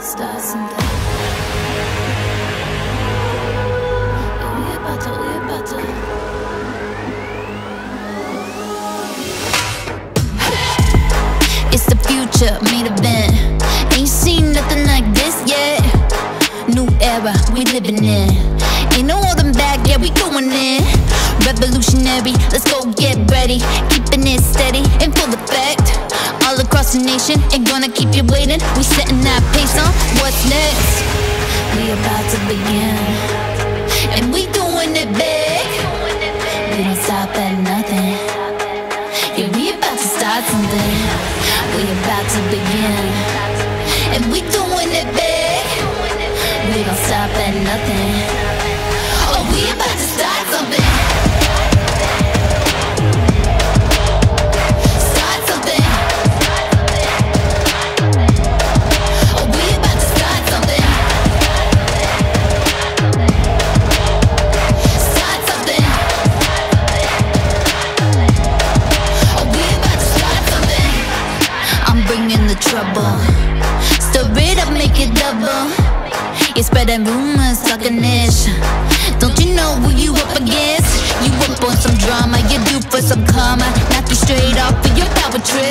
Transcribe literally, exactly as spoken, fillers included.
start something. Yeah, we about to, we about to. It's the future, made event. Ain't seen nothing like this yet. New era, we living in. Ain't no holding back, yeah, we going in. Revolutionary, let's go get ready. Keeping it steady, in full effect. All across the nation, ain't gonna keep you waiting. We setting that pace on what's next. We about to begin, and we doing it big. We don't stop at nothing. Yeah, we about to start something. We about to begin, and we doing it big. We don't stop at nothing. Oh, we about to start something. Start something. Oh, we about to start something. Start something. Oh, we about to start something. I'm bringing the trouble. Stir it up, make it double. You're spreading rumors, talking ish. Don't you know who you up against? You up on some drama, you're due for some karma. Knock you straight off of your power trip.